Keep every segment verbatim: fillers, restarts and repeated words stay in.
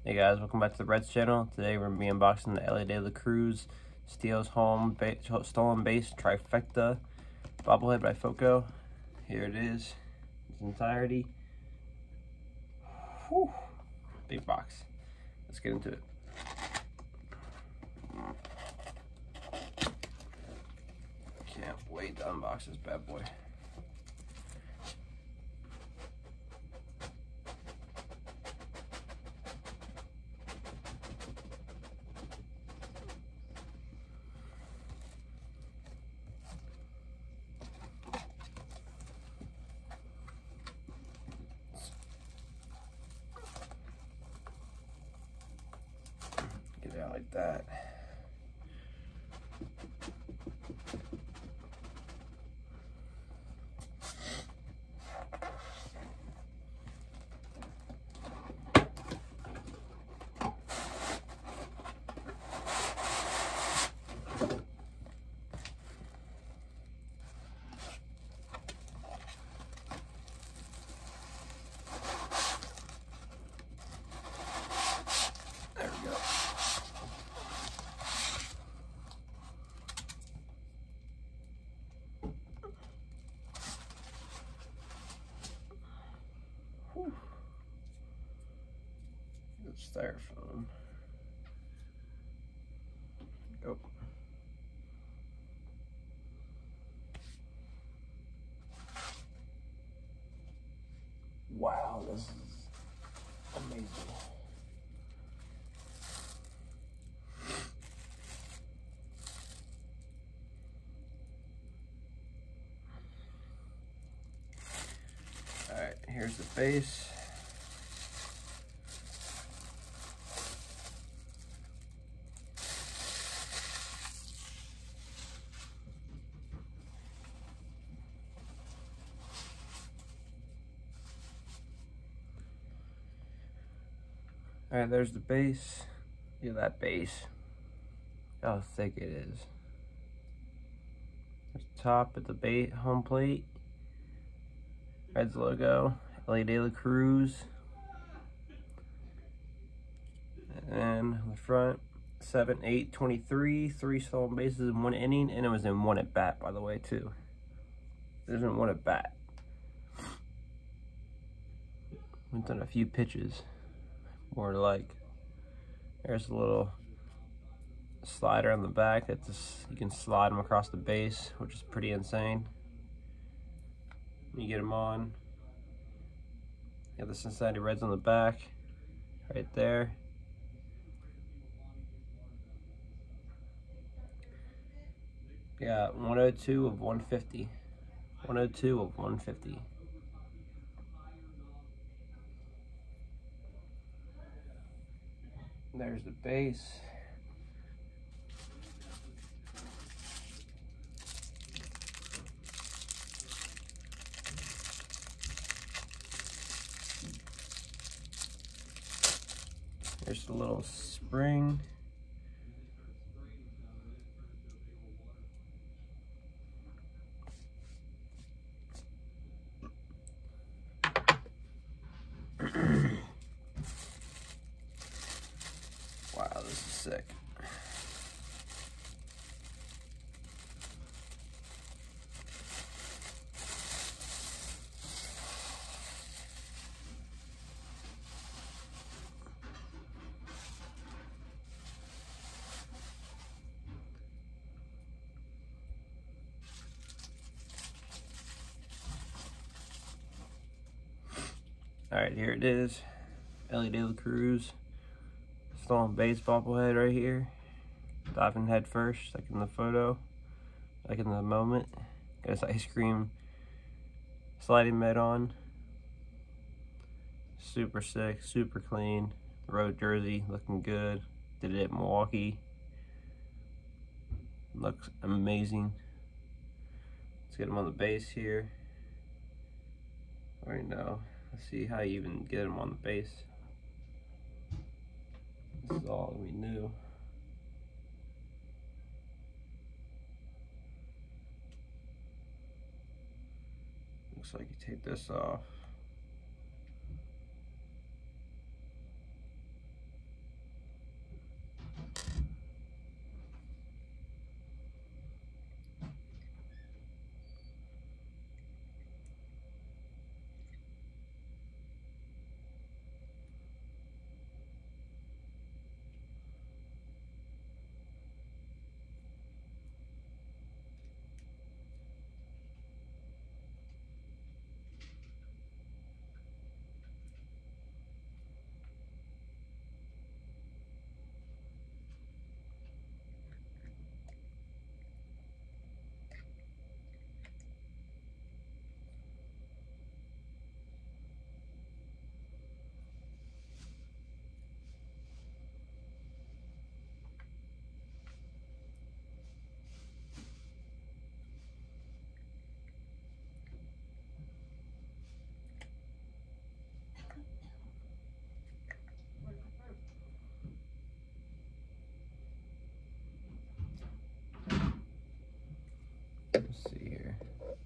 Hey guys, welcome back to the Reds channel. Today we're going to be unboxing the Elly De La Cruz Steals Home ba Stolen Base Trifecta bobblehead by Foco. Here it is, its entirety. Whew. Big box. Let's get into it. Can't wait to unbox this bad boy. Get it out like that. There we go. Whew. Good styrofoam. Go. Wow, this is amazing. All right, here's the base. All right, there's the base. Look at that base. How thick it is. There's the top at the base home plate. Reds logo. Elly De La Cruz. And on the front, seven eight twenty-three, three stolen bases in one inning, and it was in one at bat, by the way, too. There's in one at bat. Went on a few pitches. More like, there's a little slider on the back that just, you can slide them across the base, which is pretty insane. You get them on. You have the Cincinnati Reds on the back, right there. Yeah, one oh two of one fifty. one oh two of one fifty. There's the base. There's the little spring. Wow, this is sick. All right, here it is. Elly De La Cruz. Stolen base bobblehead right here. Diving head first, like in the photo, like in the moment. Got his ice cream sliding med on. Super sick, super clean. Road jersey, looking good. Did it at Milwaukee. Looks amazing. Let's get him on the base here. Right now, let's see how you even get him on the base. This is all we knew. Looks like you take this off. Let's see here.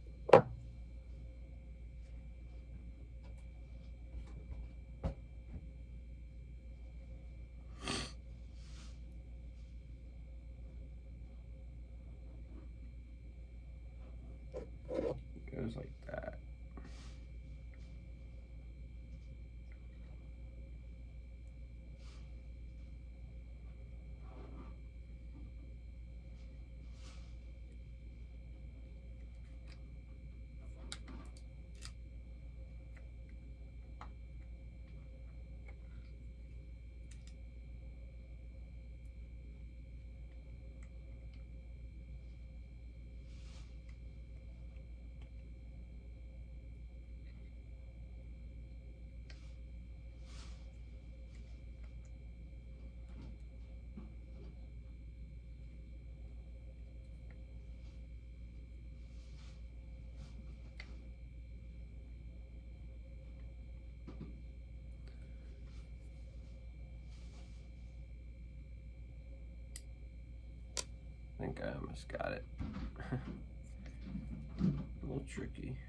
Goes like that. I think I almost got it. A little tricky.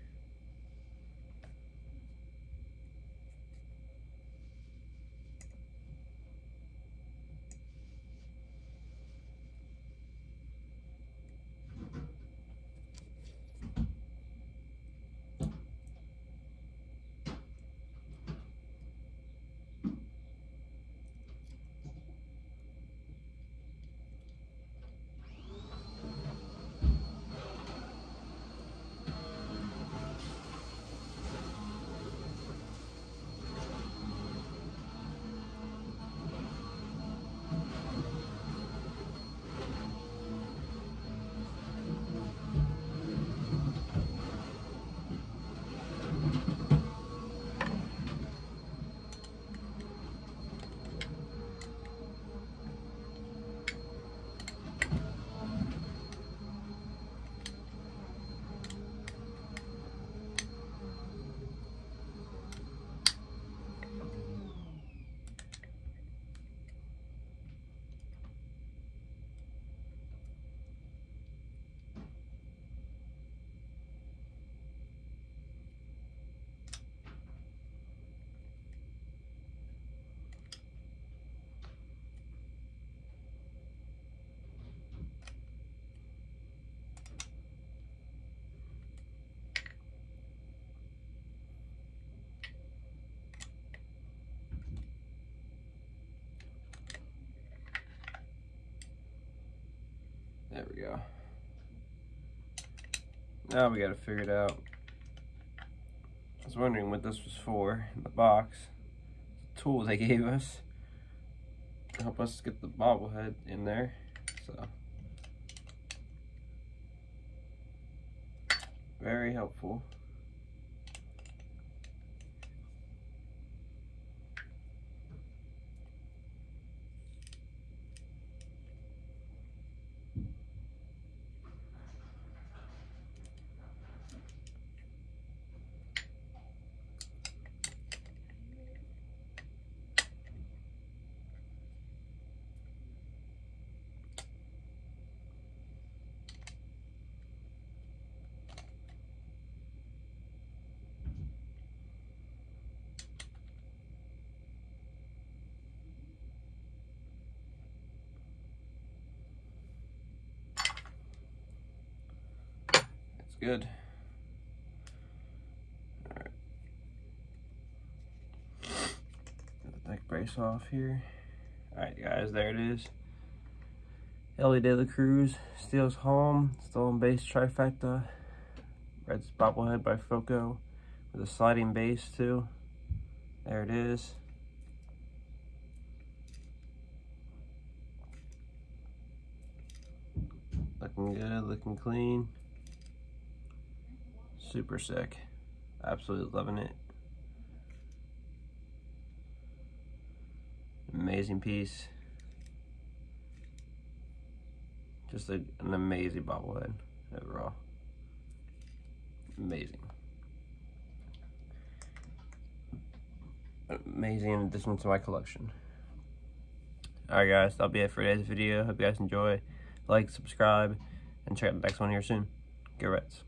There we go. Now we gotta figure it out. I was wondering what this was for in the box. The tool they gave us to help us get the bobblehead in there. So very helpful. Good. All right. Get the neck brace off here. All right, guys, there it is. Ellie De La Cruz, Steel's Home, Stolen Base Trifecta, Red's Bobblehead by Foco with a sliding base too. There it is. Looking good, looking clean. Super sick. Absolutely loving it. Amazing piece. Just a, an amazing bobblehead overall. Amazing. Amazing addition to my collection. Alright guys, that'll be it for today's video. Hope you guys enjoy. Like, subscribe, and check out the next one here soon. Go Reds.